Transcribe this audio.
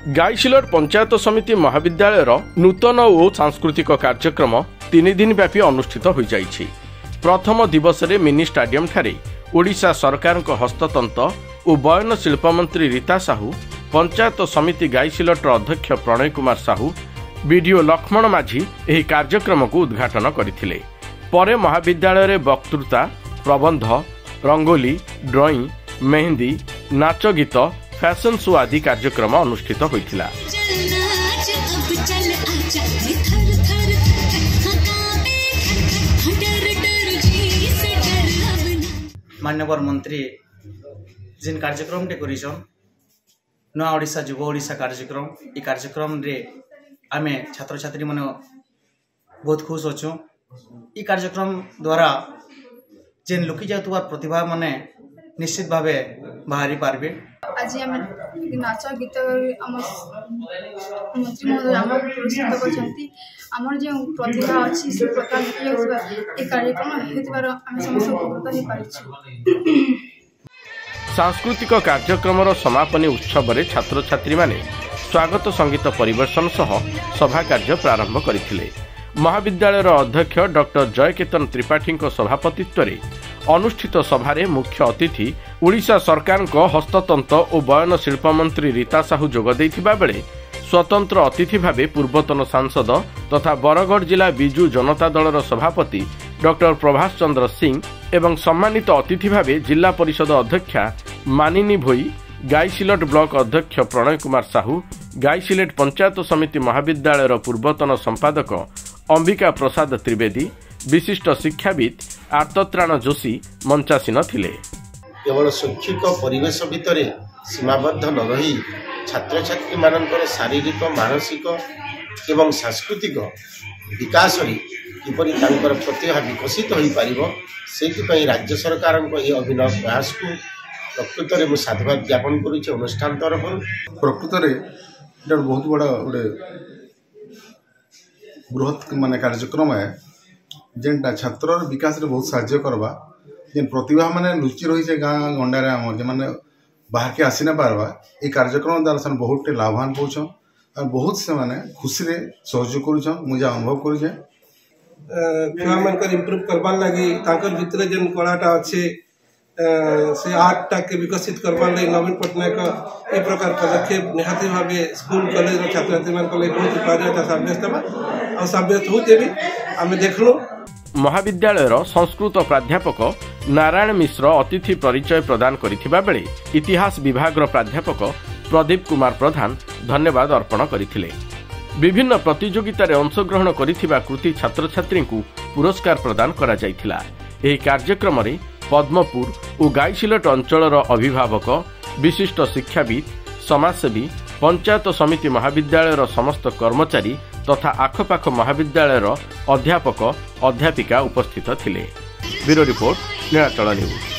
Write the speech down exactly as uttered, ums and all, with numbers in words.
गाईसिलोट पंचायत समिति महाविद्यालय नूतन और सांस्कृतिक कार्यक्रम तीन दिन व्यापी अनुष्ठित हो जाइछि। प्रथम दिवस रे मिनी स्टाडियम ठारे ओडिशा सरकार हस्ततंत और बयन शिल्प मंत्री रीता साहू, पंचायत समिति गाईसिलोट अध्यक्ष प्रणय कुमार साहू, बीडीओ लक्ष्मण माझी एही कार्यक्रम को उद्घाटन करथिले। परे महाविद्यालय रे वक्तृता, प्रबंध, रंगोली, ड्रॉइंग, मेहंदी, नाच गीत, फैशन शो आदि कार्यक्रम अनुष्ठित होइथिला। मान्यवर मंत्री जिन कार्यक्रम टे करिसन नया ओडिशा युव ओडिशा कार्यक्रम, ई कार्यक्रम रे आमे छात्र छात्री मन बहुत खुश अछु। ई कार्यक्रम द्वारा जेन लुकी जातुवा प्रतिभा माने निश्चित भावे बाहरी पारबे। आज आम नाच गीत आम मंत्री महोदय आम पुरस्कृत करछंती। आमर जे प्रतिभा अछि से प्रकार ए कार्यक्रम हेतुबार आम समस्त उपकृत हे पारिछु। सांस्कृतिक कार्यक्रम समापनी उत्सव रे छात्र छात्री माने स्वागत संगीत परिवेषण सह सभा कार्य प्रारंभ करथिले। महाविद्यालय अध्यक्ष डॉक्टर जयकेतन त्रिपाठी सभापतित्व रे अनुष्ठित सभारे मुख्य अतिथि ओडिशा सरकार हस्ततंत और बयन शिल्प मंत्री रीता साहू जोग दैथिबा बेले स्वतंत्र अतिथि भावे पूर्वतन सांसद तथा बरगढ़ जिला बिजू जनता दलर सभापति डॉक्टर प्रभाष चंद्र सिंह एवं सम्मानित अतिथि भावे जिला परिषद अध्यक्षा मानिनी भोई, गाईसिलोट ब्लॉक अध्यक्ष प्रणय कुमार साहू, गाईसिलोट पंचायत समिति महाविद्यालय पूर्वतन संपादक अंबिका प्रसाद त्रिवेदी, विशिष्ट शिक्षाविद आर्तत्राण जोशी मंचासीन थिले। केवल शैक्षिक परिवेश भितर सीमाबद्ध न रही छात्र छात्री मानकर शारीरिक, मानसिक एवं सांस्कृतिक विकास किपरि तांकर प्रतिभा विकसित हो पारिबो, सेतिपई राज्य सरकार ये अभिनव प्रयास को प्रकृत में मुझे साधुवाद ज्ञापन करुचे। अनुष्ठान तरफ प्रकृत में बहुत बड़ा गोटे बृहत माने कार्यक्रम है जेनटा छात्र विकास रे बहुत साहाय्य करवा। जेन प्रतिभा माने लुचि रही है गाँ गंडारे आम जे माने बाहर के आसी ना पारवा, ये कार्यक्रम द्वारा से बहुत लाभवान पहुँचन और बहुत से माने खुशी रे सहयोग करुछन। मुझे अनुभव करुचे छुआ मानकर इम्प्रूव करबार लगी तांकर भितर जेन कलाटा अच्छे से आर्टटा के विकसित करबार लगी नवीन पट्टनायक ए प्रकार पदक्षेप निहाती भावे स्कूल कॉलेज छात्र छात्री मान बहुत उपयोगिता साब्यस्त और साब्यस्त होते भी आम देखलु। महाविद्यालय संस्कृत प्राध्यापक नारायण मिश्र अतिथि परिचय प्रदान करिथिबा बेले इतिहास विभाग प्राध्यापक प्रदीप कुमार प्रधान धन्यवाद अर्पण करथिले। विभिन्न प्रतियोगिता रे अंशग्रहण करिथिबा कृति छात्र छात्री को पुरस्कार प्रदान करा जायथिला। एही कार्यक्रम रे पद्मपुर और गाईसिलोट अंचलर अभिभावक, विशिष्ट शिक्षाविद, समाजसेवी, पंचायत समिति महाविद्यालय समस्त कर्मचारी तथा आखपाख महाविद्यालय अध्यापक अध्यापिका उपस्थित थिले। Bureau report Nilachal news.